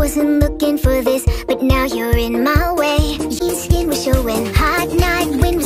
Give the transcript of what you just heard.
wasn't looking for this, but now you're in my way. Your skin was showing, hot night, wind